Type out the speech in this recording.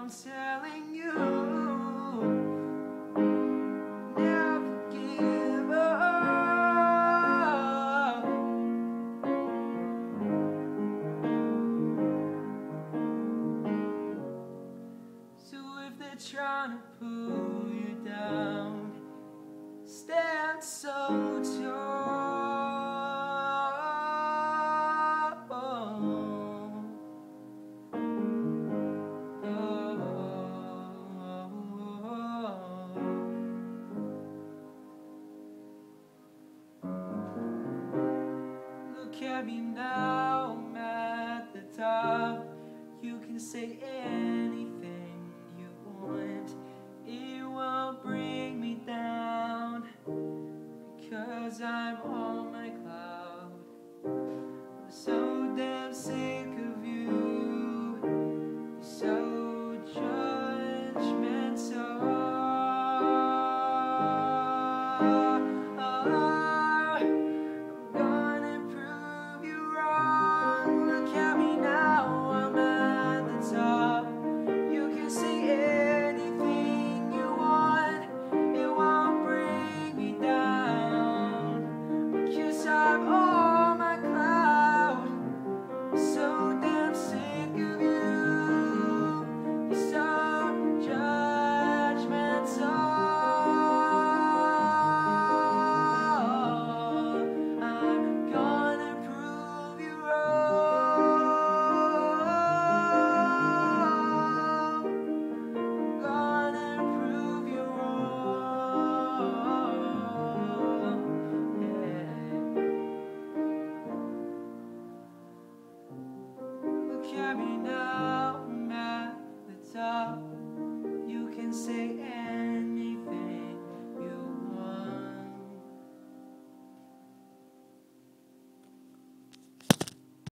I'm telling you, never give up. So if they're trying to pull you down, stand so tall. Look at me now, I'm at the top. You can say anything you want, it won't bring me down, because I'm on my cloud. I'm so damn sick of you, you're so judgmental. Look at me now, I'm at the top. You can say